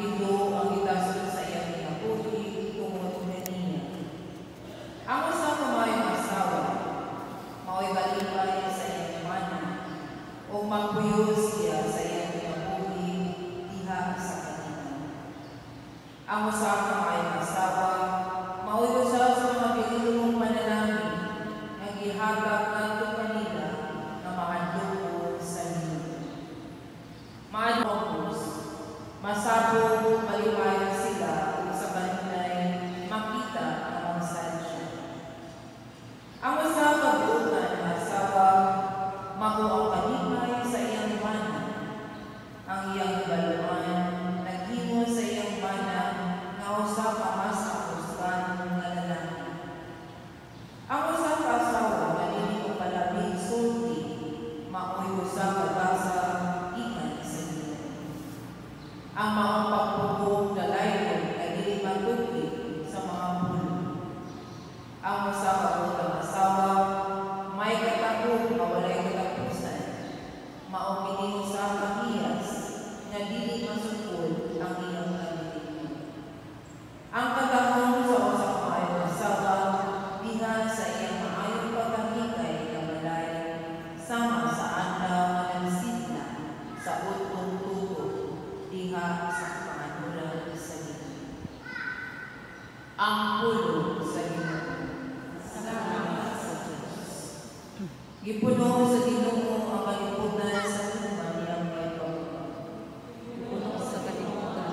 bilo ang itasun sa iyang inaputi tungod kaniya. Ang usa ka mayong asawa, mao'y balibay sa iyang mana, o magpuyo siya sa iyang inaputi diha sa kanina. Ang usa ka mayong asawa, mao'y usa sa mga pinulong mananami, nga gihatag ngadto kanila nga mahadlok sa liyo. Maadlok masabog maliwayan sila sa banay makita ang sansya. Ang usa ka buotan nga asawa mao ang kanimay sa iyang mana. Ang iyang baluan naghimo sa iyang mana nga usa ka mas akustan nga lalaki. Ang usa ka asawa malili o palabing sulti mao'y usa ka basa ikan sa iyo. Ang mga pagpupong na layon ay dili matugid sa mga pulo. Ang usa ka butang asawa may katakog nga walay katapusan. Mao kini usa ka hiyas nga dili masukod ang iyang kalilingan. Ang katahong sa usa ka maayong asawa diha sa iyang maayong pagkahikay nga balay sama sa andaw nga nagsidna sa utong tubo diha sa panganuran sa Ginoo. Ang pulo sa Ginoo. Salamat sa Diyos. Gipuno sa Ginoo ang kalibutan sa tuman niyang may pagpapag. Gipuno sa kalibutan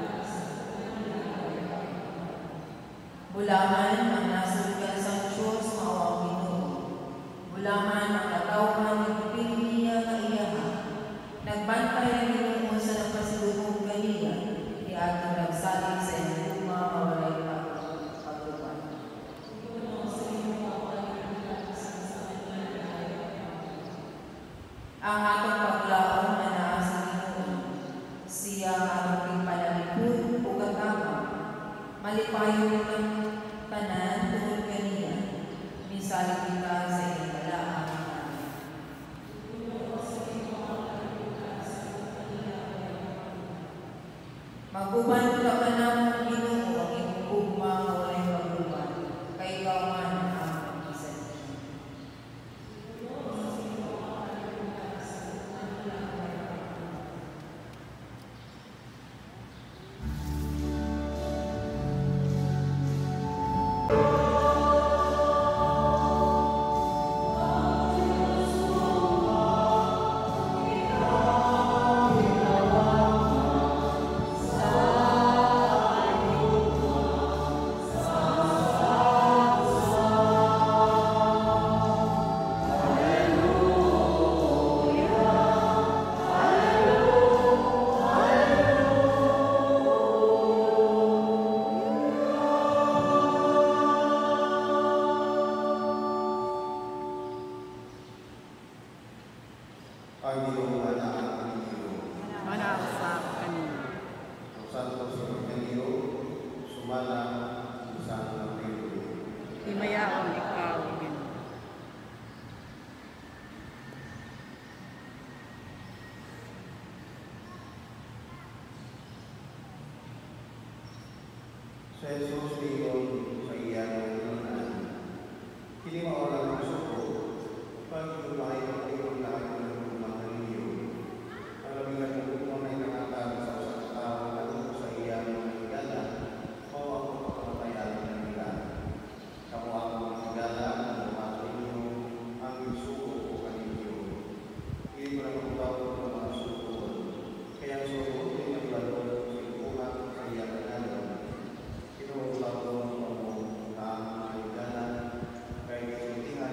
bulahan ang nasulgan sa Diyos mao ang Ginoo. Bulahan ang katawhan ng pipili niya nga iyaha. Nagbantay ang Ginoo sa nagpasilubong kaniya, ni atong nagsalig sa iyong mawalay pagtupan. Ang atong paglaom na naa sa Ginoo, siya ang ating panalipod o gagama, malipayon ng tanan tungod kaniya, misalig kita sa iyong balaang. Maguban ka pa ng Ginoo ang iyong ugma nga walay pagtupan, kay ikaw man ang pag-isan. Himayaon ikaw, Ginoo. Sa Jesus tingog sa iyang kanunan, kini maolang ang suko, pag-ulay ang iyong lahat ng mga ninyo. Alamin ang kung may nangatag sa usang tao na sa iyang higala, o ako pagkakatayan ng nila. Kamu ang higala ng mga ninyo, ang suko o kaninyo. Hindi ko na magbabaw ng mga suko, kaya ang suko ay naglaro sa ipuhan sa iyang kanan. Kinuulaw ko ang higala, kaya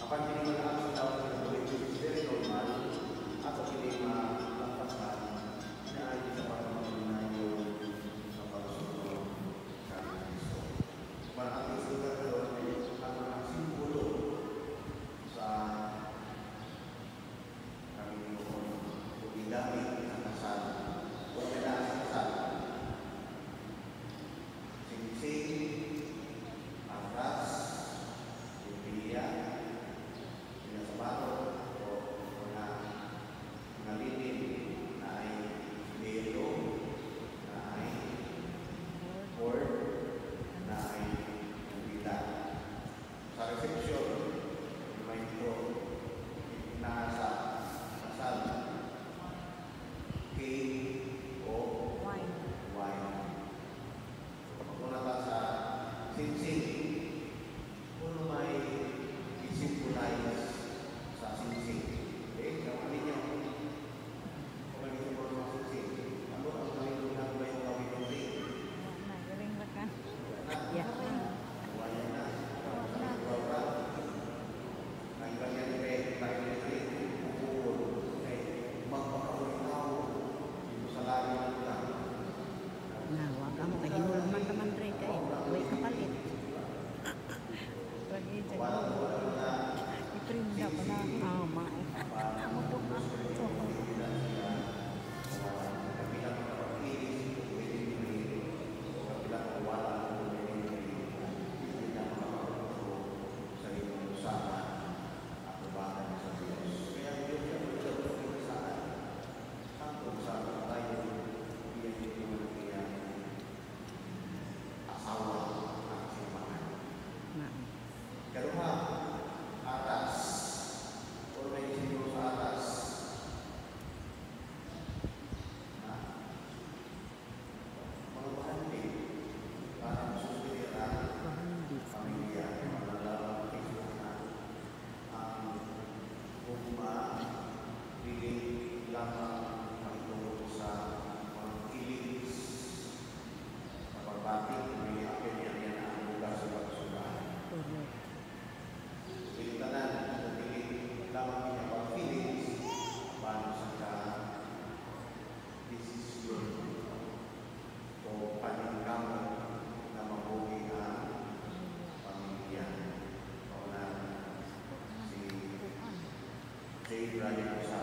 Kapag hindi malakas ang tawag ng gawin, which is very normal, at hindi malagpasan, inaayos sa pagmamahal yung sa pagsunod sa Kristo. Malaking sugat doon ay ang mga simbolo sa Panginoon. Kung gamit ang kasal, kung kailangan sa kasal, singsing, angkas, Biblia, pinasabato, o mga lilim na ay belo, na ay cord, na ay bibila. Sa reception, may ito nasa kasal, cake o wine. Pagpunta ka sa singsing, kung may i-symbolize sa singsing. Okay? Ang alin nyo, kung may i-symbolize sa singsing, ano ang nalilungan ba yung gawin ng ring? Ya. Wala na. Wala. Ang ganyan rin, tayo na rin, bukod. Okay? Magpakawin-aw dito sa lagi ng lang. Nah, wag ka mo kay hinulog man taman pre kay way kapalit. Lagi dyan. Iprinda pa na. Ah, ma. Mutok na. Nah. Karuha, atas. O may siguro sa atas. Mga bahandi, para masusunod Bahandi. pamilya, malalaman kayo na ang piling lamang magtungkol sa mga kilis na pagbatik, may akin yan ang bukas sa pagsulaan. Correct. Pintanan, piling lamang niya pag feelings, paano sa desisyon o paningkamot na mabuhi ang pamilya. O na si J. Brian